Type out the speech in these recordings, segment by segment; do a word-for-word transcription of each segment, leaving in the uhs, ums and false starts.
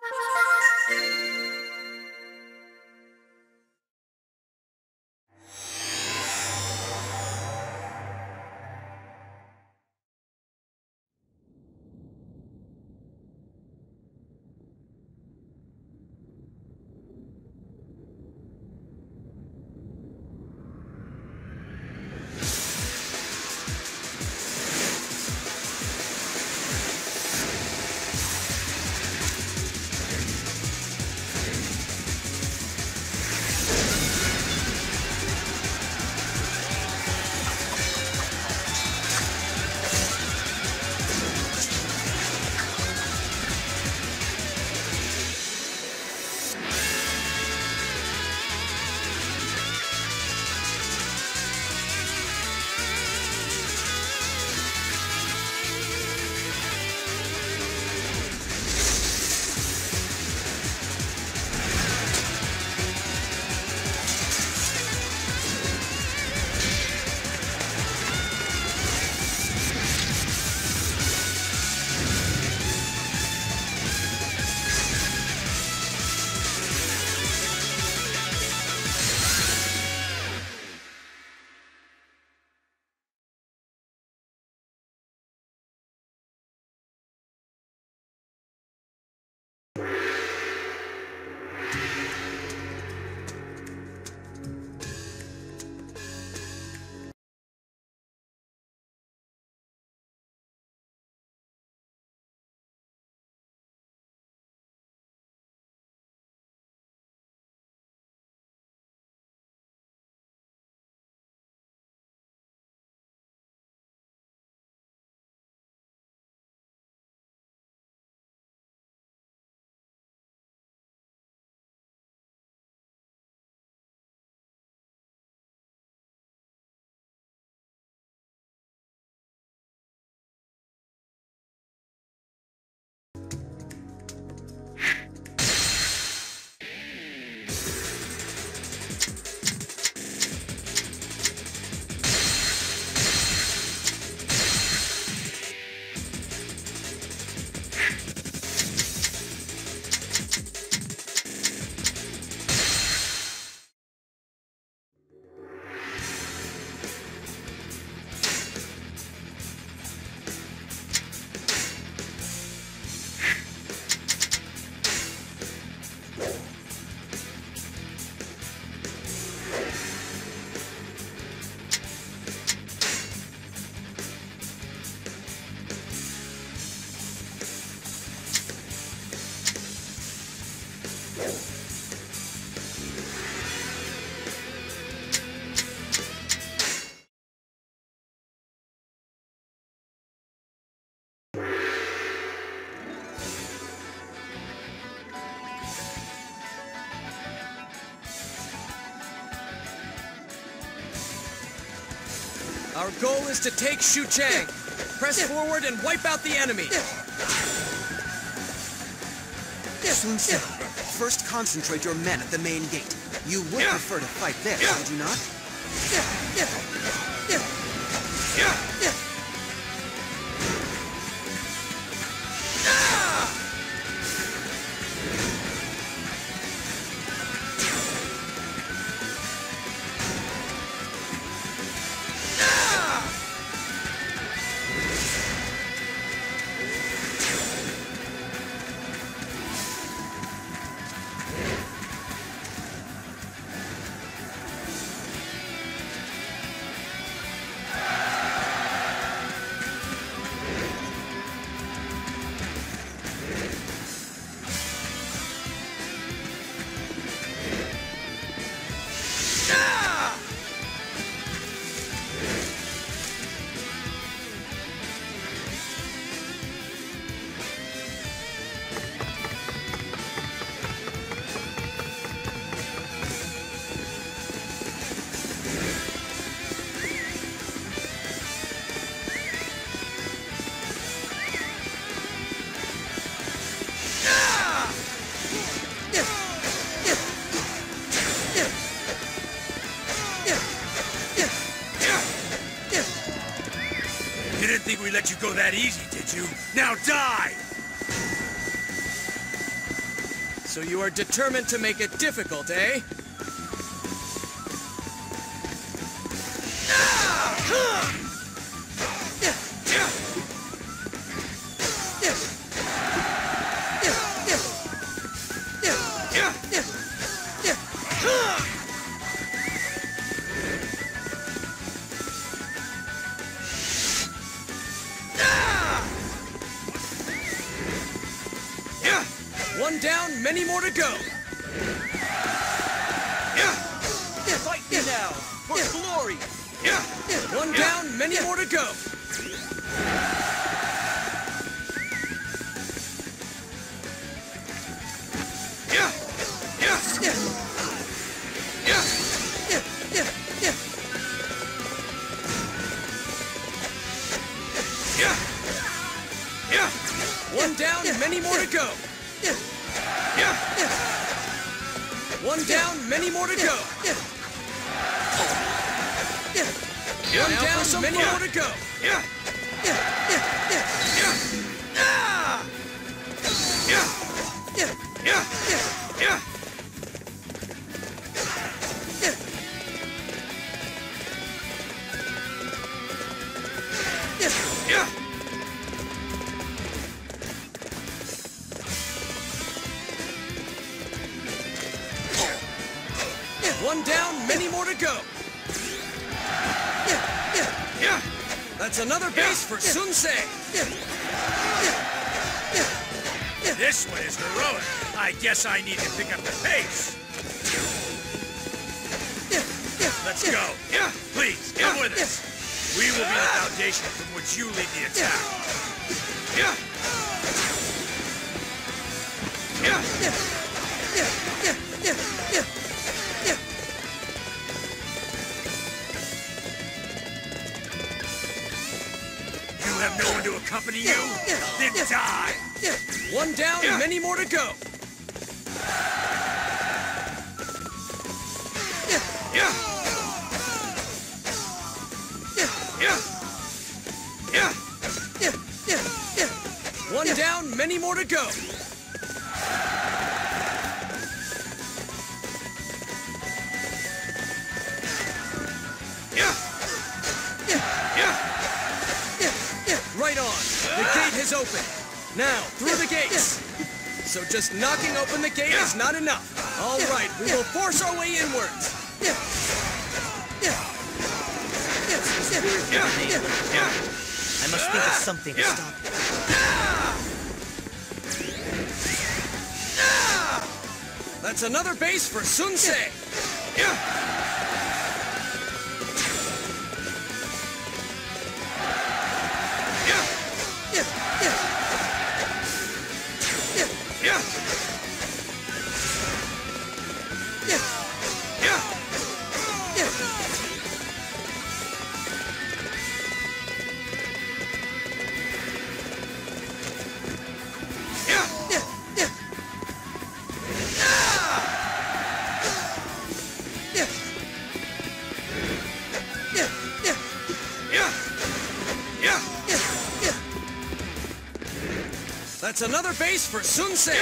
Our goal is to take Xuchang. Press forward and wipe out the enemy. Sun Ce, first concentrate your men at the main gate. You would prefer to fight there, would you not? You didn't think we'd let you go that easy, did you? Now die! So you are determined to make it difficult, eh? One down, many more to go. Fight me now, for glory! One down, many more to go. One down, many more to go. One down, many more to go. One down, many more to go. One down, many more to go. That's another base for Sun Ce. This one is heroic. I guess I need to pick up the pace. Let's go. Please, come with us. We will be the foundation from which you lead the attack. You have no one to accompany you? Then die! One down, many more to go. One down, many more to go. Right on. The gate has opened. Now, through the gates. So just knocking open the gate is not enough. All right, we will force our way inwards. I must think of something to stop it. That's another base for Sun Ce. That's another base for Sun Ce.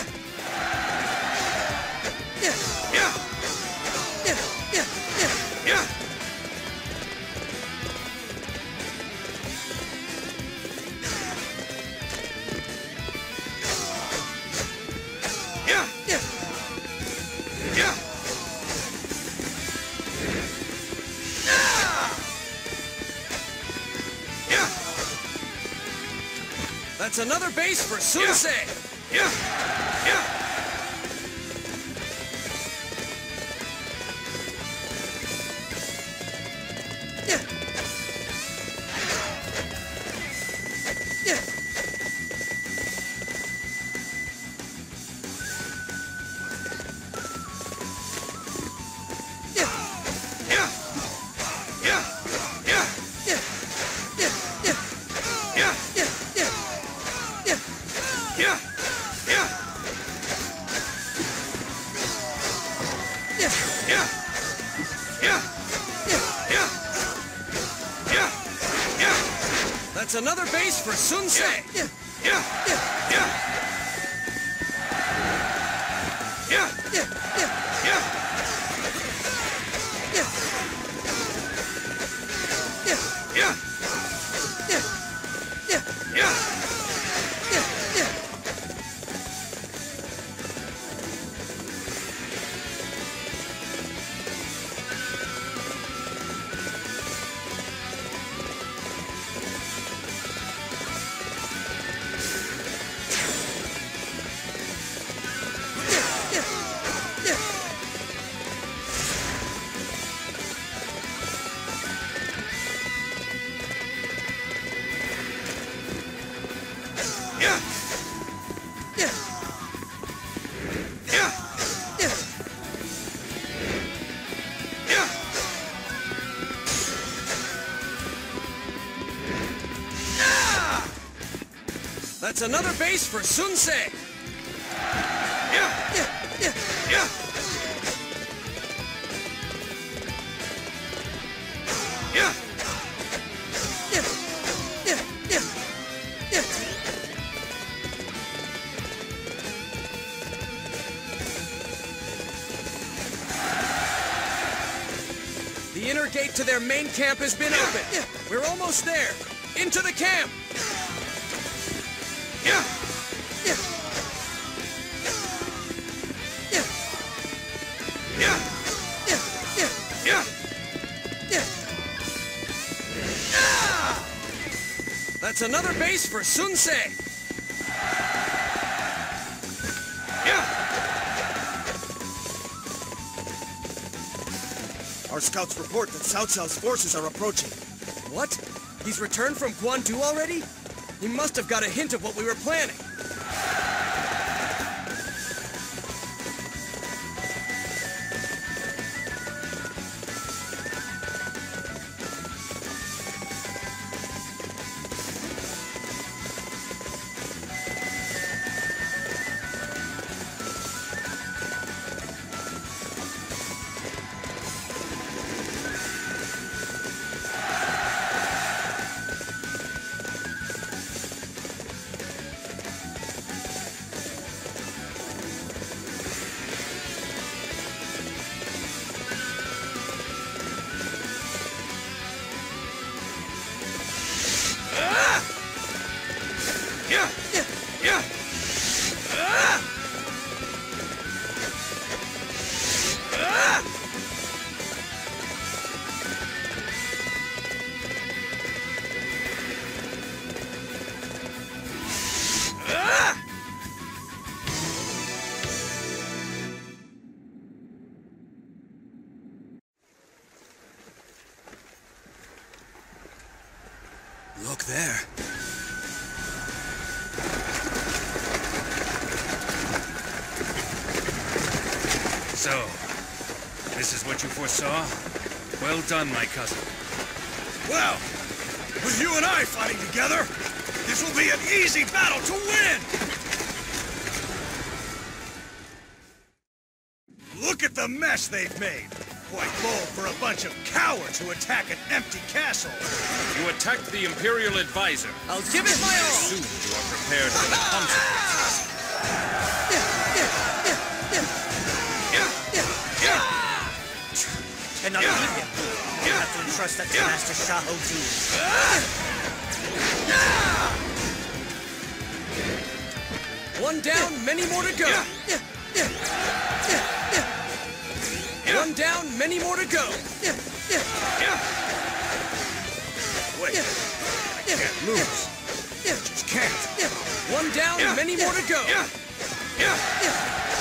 That's another base for Sun Ce. Yeah. Yeah. That's another base for Sun Ce. Yeah. Yeah. Yeah. Yeah! Yeah! Yeah! Yeah! Yeah! Yeah! Yeah! Yeah! Yeah! Yeah! Yeah! That's another base for Sun Ce! Yeah! Yeah! Yeah! Yeah! Yeah! Yeah! Yeah! Yeah! Yeah! The inner gate to their main camp has been opened. Yeah. We're almost there. Into the camp! Yeah! Yeah! Yeah! Yeah! Yeah! Yeah! Yeah! Yeah! That's another base for Sun Ce! Yeah! Our scouts report that Cao Cao's forces are approaching. What? He's returned from Guandu already? He must have got a hint of what we were planning. Yeah! Yeah! Yeah! Ah! Ah! Ah! Look there. So, this is what you foresaw? Well done, my cousin. Well, with you and I fighting together, this will be an easy battle to win! Look at the mess they've made! Quite bold for a bunch of cowards who attack an empty castle! You attacked the Imperial advisor. I'll give it my all! Soon you are prepared for the consequences. Cannot Yeah. leave him. You have to entrust that to Yeah. Master Xiahou Ju. One down, many more to go. Yeah. Yeah, yeah, yeah, yeah. Yeah. One down, many more to go. Yeah, yeah, Yeah! Wait, yeah, I yeah, can't lose. yeah, Just can't. yeah. One down, Yeah. many more to go. Yeah! Yeah! Yeah.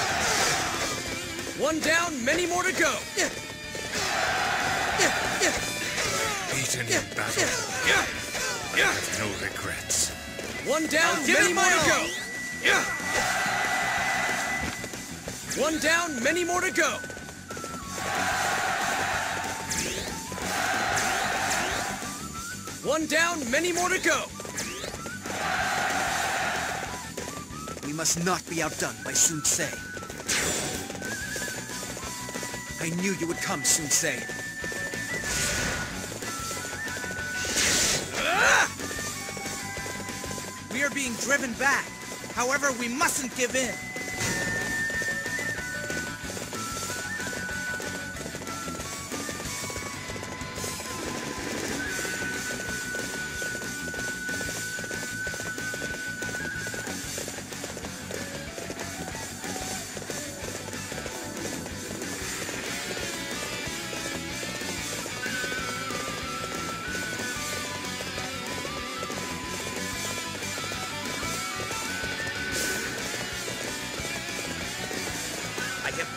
One down, many more to go. Yeah. Yeah, yeah, Beaten yeah, in battle. yeah. Yeah! Yeah! Have no regrets. One down, give many it more my to all. go. Yeah! One down, many more to go. One down, many more to go. We must not be outdone by Sun Ce. I knew you would come, Sun Ce. We are being driven back. However, we mustn't give in.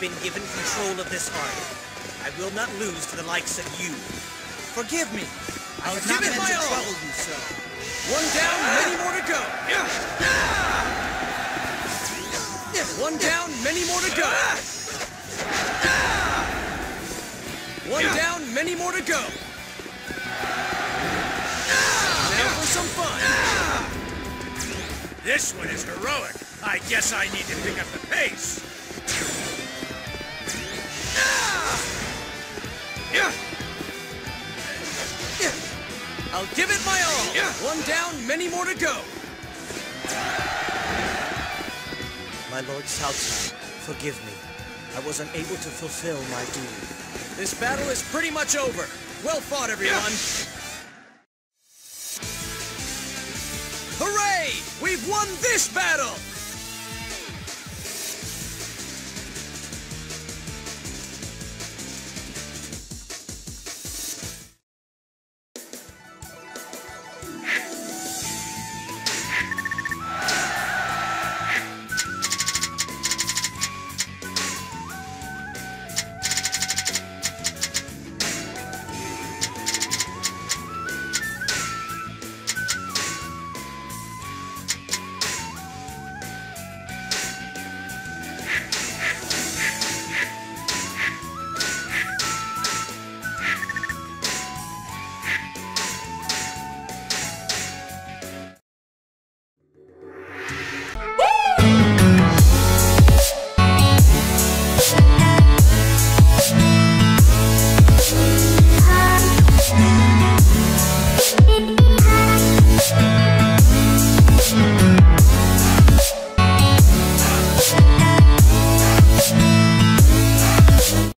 been given control of this army. I will not lose to the likes of you. Forgive me. I I'll have give not it meant my to all. trouble you, sir. One down, many more to go. One down, many more to go. One down, many more to go. Now for some fun. This one is heroic. I guess I need to pick up the pace. I'll give it my all. One down, many more to go. My Lord Southside, forgive me. I was unable to fulfill my duty. This battle is pretty much over. Well fought, everyone. Hooray! We've won this battle!